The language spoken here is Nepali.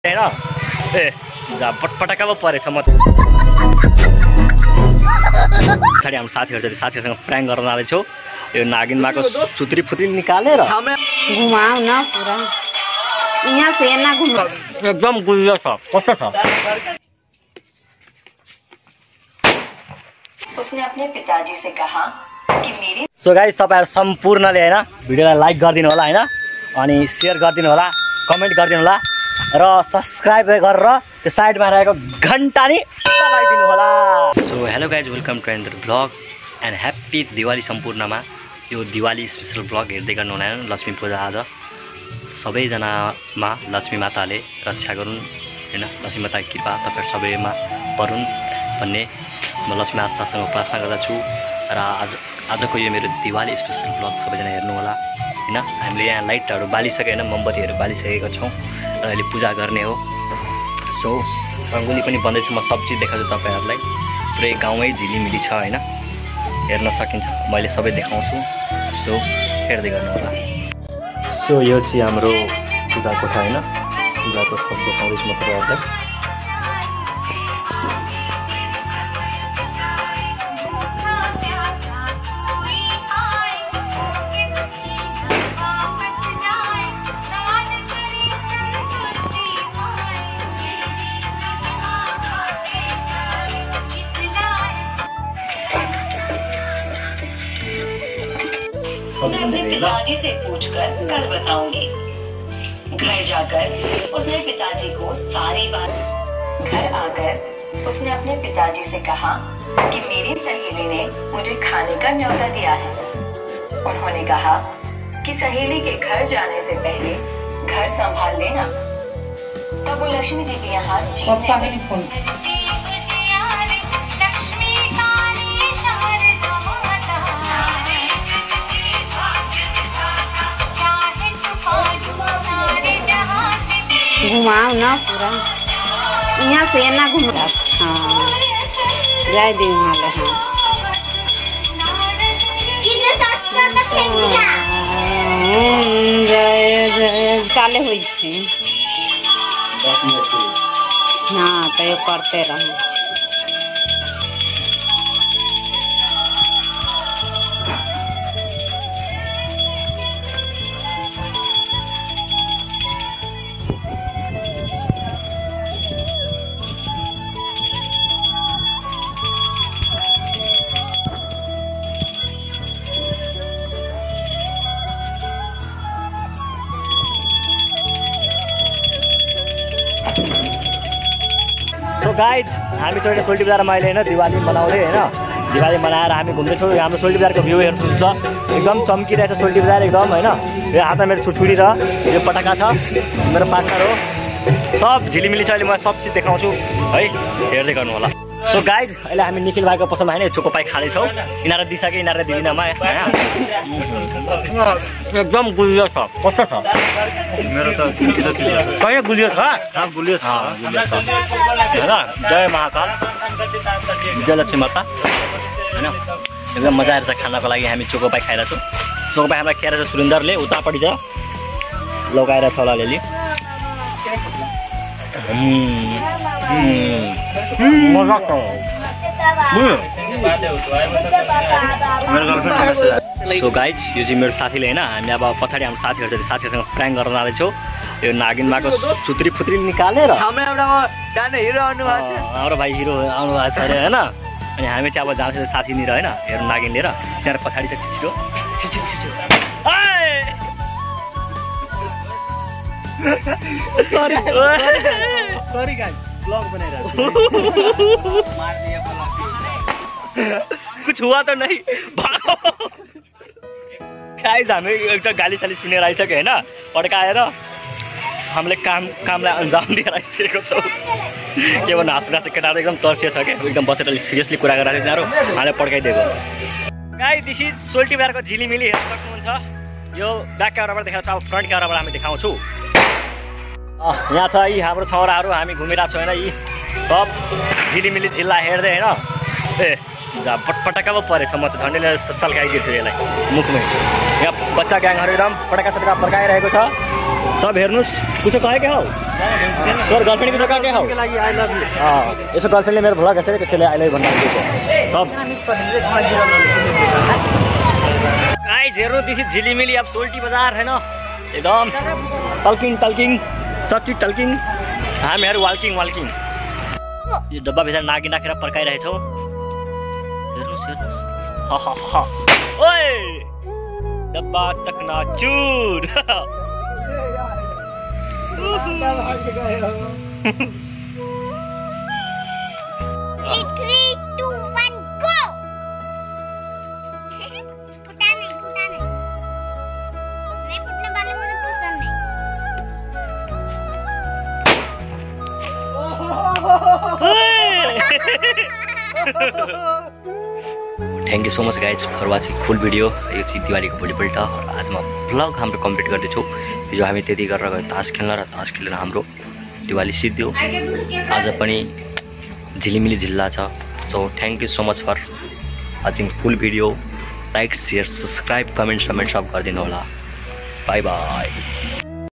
हैन ए जा पटपटका पो परेछ म पछाडि हाम्रो साथीहरुसँग प्र्याङ्क गर्न जाँदैछौ। यो नागिनमाको सुत्री फुत्री निकालेर घुमाऊ न पुरा यहाँ से ना घुमा एकदम गुलियो छ। कस्तो छ? उसने अपने पिताजी से कहा कि मेरी सो गाइस तपाईहरु सम्पूर्णले हैन भिडियोलाई लाइक गरिदिनु होला हैन अनि शेयर गरिदिनु होला कमेन्ट गरिदिनु होला र सब्स्क्राइब गरेर त्यो साइडमा रहेको घण्टा नि दबाइदिनु होला। So hello guys welcome to Ender blog and happy Diwali सम्पूर्णमा। यो दिवाली स्पेशल ब्लग हेर्दै गर्नु होला लक्ष्मी पूजा आज सबैजनामा लक्ष्मी माताले रक्षा गरून् हैन लक्ष्मी माताको कृपा तपाईहरु सबैमा परुन् भन्ने म लक्ष्मी मातासँग प्रार्थना गर्दछु। र आजको यो मेरो दिवाली स्पेशल ब्लग सबैजना हेर्नु होला हैन। हामीले यहाँ लाइटहरु बालिसके हैन मोमबत्तीहरु बालिसकेको छौं र अहिले पूजा गर्ने हो। सो रङ्गोली पनि बन्दैछ म सब चीज देखाउँछु तपाईहरुलाई। पुरै गाउँमै झिलिमिली छ हैन हेर्न सकिन्छ मैले सबै देखाउँछु। सो हेर्दै गर्नु होला। सो यो चाहिँ हाम्रो पूजा कोठा हैन पूजाको सब देखाउँदैछु म तपाईहरुलाई। अपने पिताजी से पूछकर कल बताऊंगी। घर जाकर उसने पिताजी को सारी बात घर आकर उसने अपने पिताजी से कहा कि मेरी सहेली ने मुझे खाने का न्योता दिया है। उन्होंने कहा कि सहेली के घर जाने से पहले घर संभाल लेना। तब वो लक्ष्मी जी के यहाँ घुमाऊ न पूरा यहाँ से ना घुमा। हाँ जय दी हाँ जय जय चाले हुई थी। हाँ तो ये करते रहो। सो गाइज हामी चाहिँ सोल्टी बजारमा अहिले हैन दिवाली मनाउँदै हैन दिवाली मनाएर हामी घुम्दैछौँ। हाम्रो सोल्टी बजारको भ्यू हेर्नुहुन्छ एकदम चम्किरहेछ सोल्टी बजार एकदम हैन। यो हातमा मेरो छुटछुडी र यो पटाका छ मेरो पार्टनर हो सब झिलिमिली छ। अहिले म सब चीज देखाउँछु है हेर्दै गर्नु होला। सो गाइज अहिले हामी निखिल भाइको पसलमा हैन चोको पाई खाँदैछौँ। यिनीहरू दिइसके यिनीहरू दिदिनमा एकदम गुलियो छ। कस्तो छ? मेरो त कहिले गुलियो छ? गुलियो छ हैन। जय महाकाल जय लक्ष्मी माता हैन। एकदम मजा आएर खानको लागि हामी चोको पाई खाइरहेको छौँ। चोको पाई हामीलाई खेर छ सुरेन्द्रले उतापट्टि छ लगाएर छ होला अलिअलि मजा छ। सो गाइज यो चाहिँ मेरो साथीले हैन हामी अब पछाडि हाम्रो साथीहरुसँग प्र्याङ्क गर्न जाँदैछौँ। यो नागिनमाको सुत्री फुत्री निकालेर हाम्रो भाइ हिरो आउनु भएको छ अरे हैन। अनि हामी चाहिँ अब जान्छौँ साथीनिर हैन हेर्नु नागिन लिएर त्यहाँ पछाडि छ छिटो सरी गाइस ब्लॉग बनाइरहेको कुछ हुआ तो नहीं भागो। गाइस हामी एउटा गाली साली सुनेर आइसक्यो हैन पड्काएर हामीले कामलाई अन्जाम दिएर आइसकेको छौँ। के भन्नु हातमा चाहिँ केटाहरू एकदम तर्सिया छ क्या एकदम बसेर सिरियसली कुरा गरेर तिनीहरू हामीले पड्काइदिएको। गाइस दिस इज सोल्टी बजारको झिलिमिली हेर्न सक्नुहुन्छ। यो ब्याक क्यामेराबाट देखाउँछु अब फ्रन्ट क्यामेराबाट हामी देखाउँछु। यहाँ छ यी हाम्रो छौराहरू हामी घुमिरहेको छौँ होइन। यी सब झिलिमिली जिल्ला हेर्दै होइन ए पटपटका पो परेछ म त झन्डैले सल्काइदिन्छु यसलाई मुखमै। यहाँ बच्चा ग्याङहरू एकदम पटका सटका पड्काइरहेको छ। सब हेर्नुस् कुछ कहे के हौ तोर गर्लफ्रेन्ड कुछ कहे के हौ आई लभ यू यसो गर्लफ्रेन्डले मेरो भ्लग हेर्छ त्यसैले आई लभ यू भन्नु सब गाइस हेर्नु दिस इज झिलिमिली अब सोल्टी बजार हैन एकदम टल्किङ सच्ची टल्किङ हामीहरू वाल्किङ यो डब्बा भित्र नागी राखेर पर्काइरहेछौँ हेर्नुस् ओए डब्बा चकनाचुर 3, 2, 1, go! फुटा नहीं नहीं फुटने वाले मुझे पसंद नहीं thank you so much guys for watching full video यो चाहिँ दिवालीको भोलिपल्ट आज म भ्लग हाम्रो कम्प्लिट गर्दैछु हिजो हामी त्यति गरेर गयो तास खेलेर हाम्रो दिवाली सिद्धियो आज पनि झिलिमिली झिल्ला छ so thank you so much for watching full video like share subscribe comment सब गरिदिनु होला बाई बाई